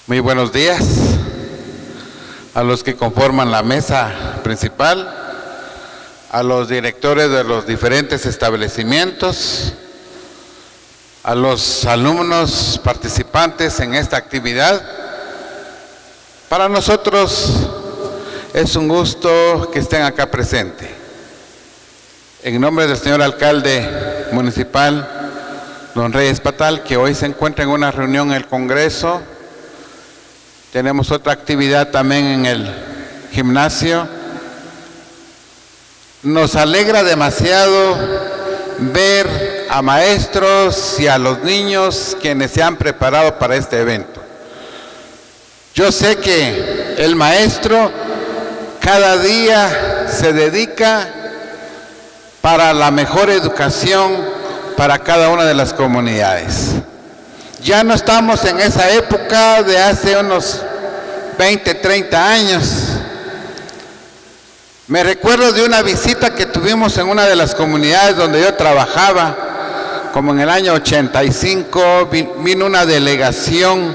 Muy buenos días a los que conforman la mesa principal, a los directores de los diferentes establecimientos, a los alumnos participantes en esta actividad. Para nosotros es un gusto que estén acá presentes. En nombre del señor alcalde municipal, don Reyes Patal, que hoy se encuentra en una reunión en el Congreso. Tenemos otra actividad también en el gimnasio. Nos alegra demasiado ver a maestros y a los niños quienes se han preparado para este evento. Yo sé que el maestro cada día se dedica para la mejor educación para cada una de las comunidades. Ya no estamos en esa época de hace unos 20, 30 años. Me recuerdo de una visita que tuvimos en una de las comunidades donde yo trabajaba, como en el año 85, vino una delegación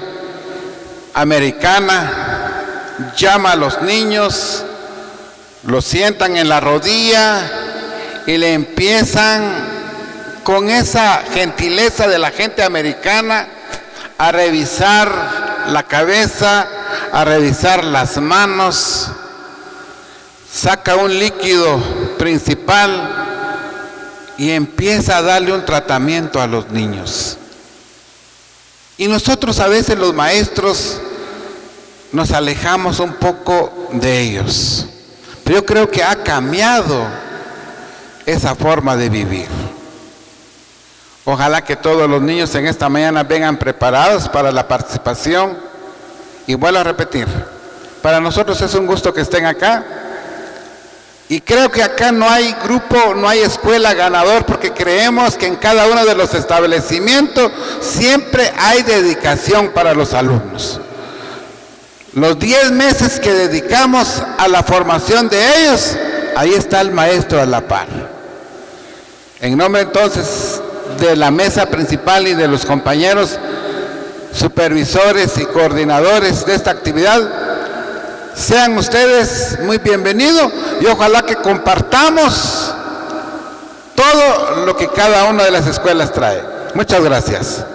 americana, llama a los niños, los sientan en la rodilla y le empiezan con esa gentileza de la gente americana a revisar la cabeza, a revisar las manos, saca un líquido principal y empieza a darle un tratamiento a los niños. Y nosotros a veces los maestros nos alejamos un poco de ellos, pero yo creo que ha cambiado esa forma de vivir. Ojalá que todos los niños en esta mañana vengan preparados para la participación. Y vuelvo a repetir, para nosotros es un gusto que estén acá. Y creo que acá no hay grupo, no hay escuela ganador, porque creemos que en cada uno de los establecimientos siempre hay dedicación para los alumnos. Los 10 meses que dedicamos a la formación de ellos, ahí está el maestro a la par. En nombre entonces de la mesa principal y de los compañeros supervisores y coordinadores de esta actividad, sean ustedes muy bienvenidos y ojalá que compartamos todo lo que cada una de las escuelas trae. Muchas gracias.